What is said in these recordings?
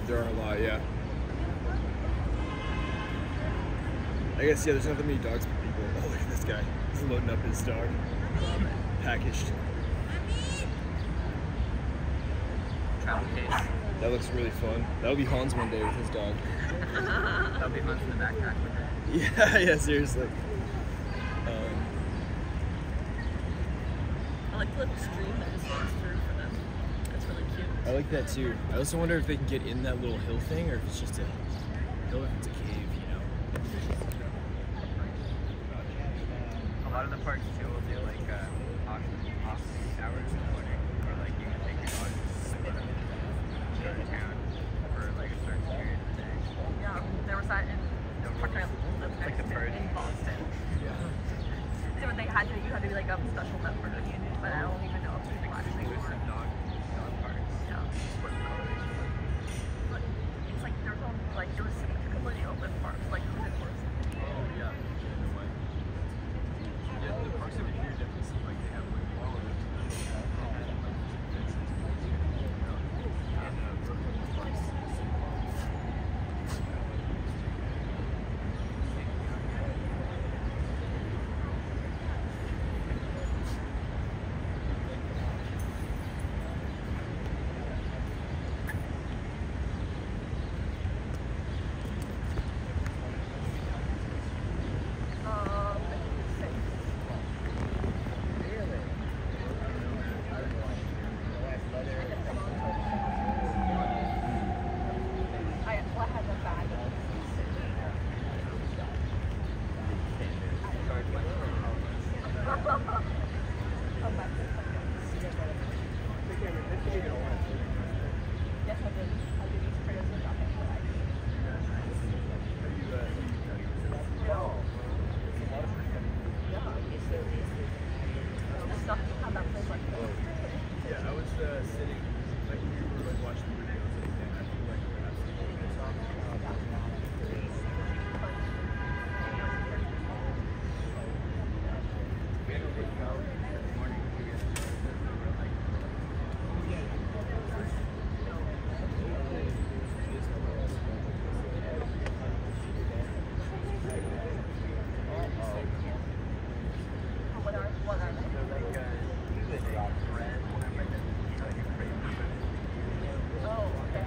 There are a lot, yeah. I guess, yeah, there's not that many dogs for people. Oh, look at this guy. He's loading up his dog. Packaged. Travel case. That looks really fun. That'll be Hans one day with his dog. That'll be Hans in the backpack with it. Yeah, yeah, seriously. I like the little stream that just runs through for them. That's really cute. I like that too. I also wonder if they can get in that little hill thing or if it's just a hill, if it's a cave, you know. A lot of the parks too will do like off hours in the morning, or like you can take your dog to go to town for like a certain period of the day. Yeah, there was that in park I lived Like the party in Boston. So they had to, you had to be like a special member, but I don't even know if people actually There's were. some dog parks. Yeah. Sport colors. But it's like there's no, like it was completely open parks, like who's in person. Oh, yeah. Yeah, the parks over here definitely seem like they have like all of it. Yes, I did. I did eat potatoes with nothing, but I did. The stuff you have that place like Yeah, I was sitting, like we were like watching the videos and I feel like we're absolutely good talk. what are they? Oh, okay.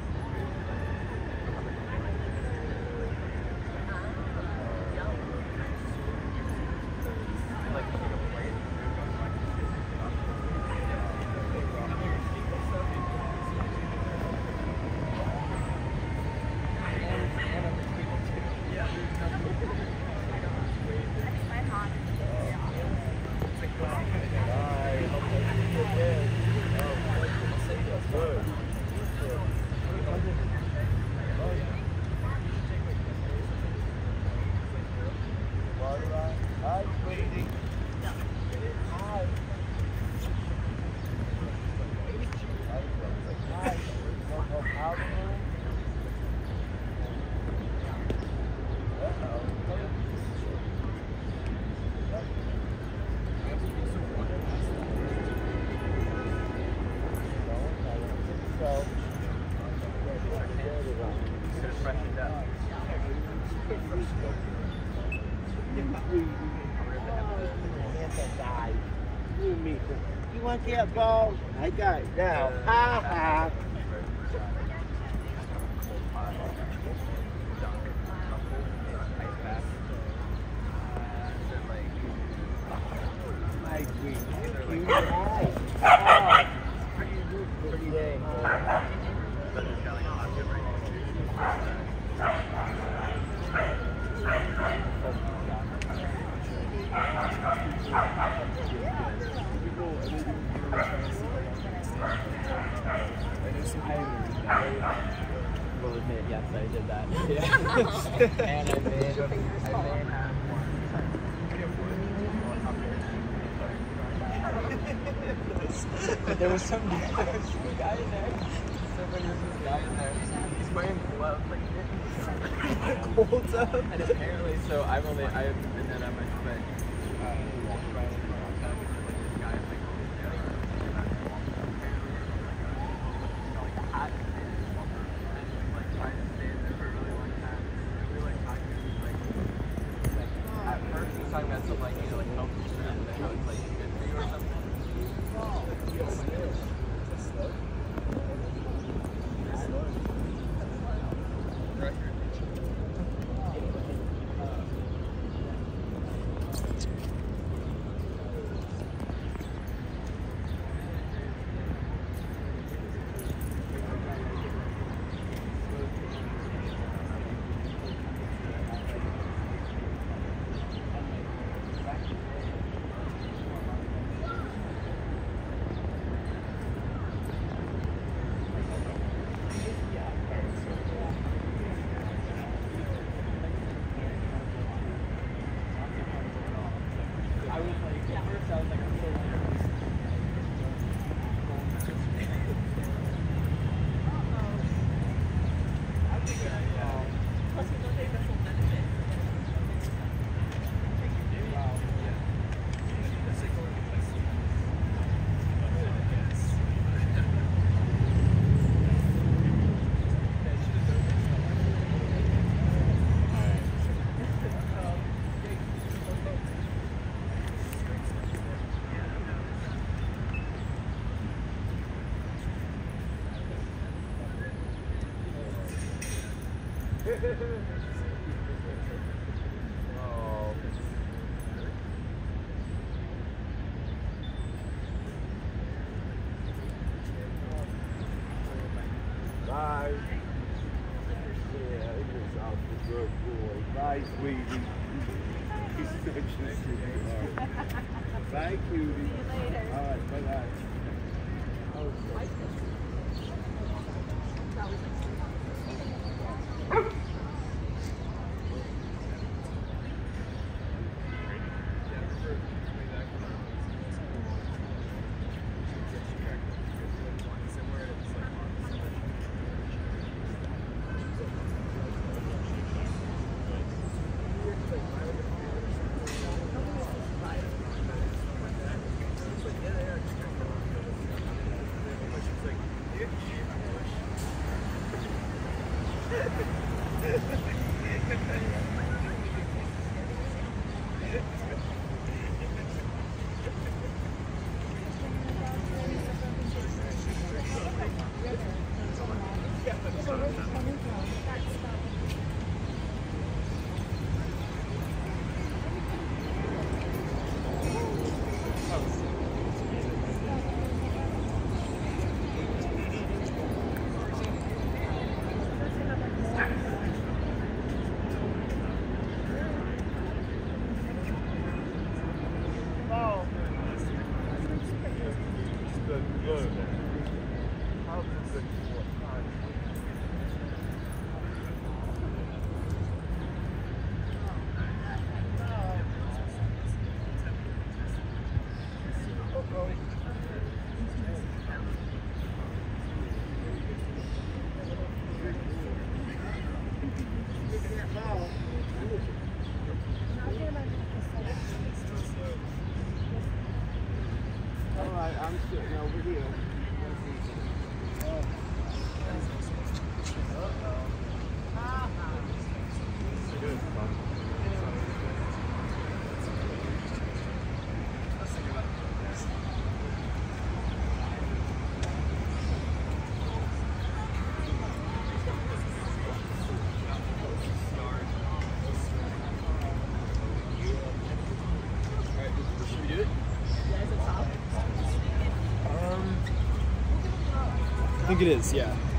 You want that ball? I got it now. Ha ha. My sweet. Pretty day. I will admit, yes, I did that. Yeah. And I made there was some guy in there. Somebody was some guy in there. He's wearing gloves, like holds up. And apparently, so I've only, and then I'm like, walked by this guy, like, Bye. Yeah, he was off the good boy. Bye, sweetie. He's such a sweetheart. Bye, cutie. See you later. All right, bye-bye. I'm sitting over here. I think it is, yeah.